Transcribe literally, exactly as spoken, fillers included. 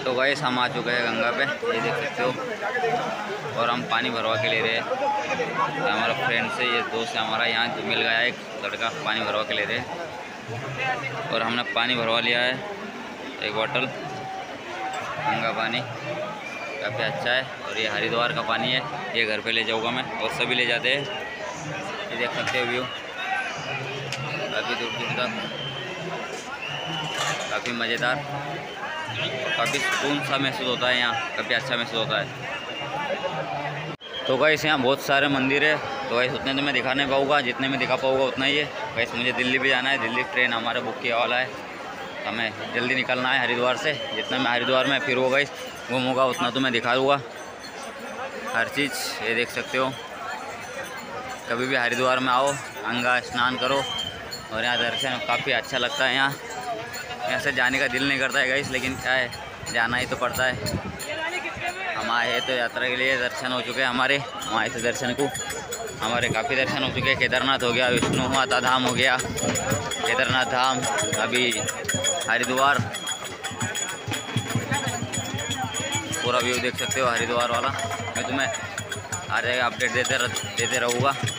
तो गाइस हम आ चुके हैं गंगा पे, ये देख सकते हो। और हम पानी भरवा के ले रहे हैं। तो हमारा फ्रेंड से, ये दोस्त है हमारा, यहाँ जो मिल गया एक लड़का, पानी भरवा के ले रहे हैं। और हमने पानी भरवा लिया है, एक बोतल गंगा पानी, काफ़ी अच्छा है। और ये हरिद्वार का पानी है, ये घर पे ले जाऊँगा मैं, और सभी ले जाते हैं। ये देख सकते हो व्यू, काफ़ी दूर दूर तक, काफ़ी मज़ेदार और काफ़ी सुकून सा महसूस होता है यहाँ, काफ़ी अच्छा महसूस होता है। तो गाइस यहाँ बहुत सारे मंदिर है, तो गाइस उतने तो मैं दिखा नहीं पाऊँगा, जितने में दिखा पाऊँगा उतना ही है। गाइस मुझे दिल्ली भी जाना है, दिल्ली ट्रेन हमारा बुक किया वाला है, हमें जल्दी निकलना है हरिद्वार से। जितना मैं हरिद्वार में फिर वो गाइस घूमूँगा उतना तो मैं दिखा दूँगा हर चीज़। ये देख सकते हो, कभी भी हरिद्वार में आओ, गंगा स्नान करो और यहाँ दर्शन काफ़ी अच्छा लगता है। यहाँ यहाँ से जाने का दिल नहीं करता है गाइस, लेकिन क्या है, जाना ही तो पड़ता है। हम आए हैं तो यात्रा के लिए, दर्शन हो चुके हैं हमारे, हम आए थे दर्शन को, हमारे काफ़ी दर्शन हो चुके हैं। केदारनाथ हो गया, विष्णु माता धाम हो गया, केदारनाथ धाम, अभी हरिद्वार। पूरा व्यू देख सकते हो हरिद्वार वाला। मैं तुम्हें हर जगह अपडेट देते देते रहूँगा।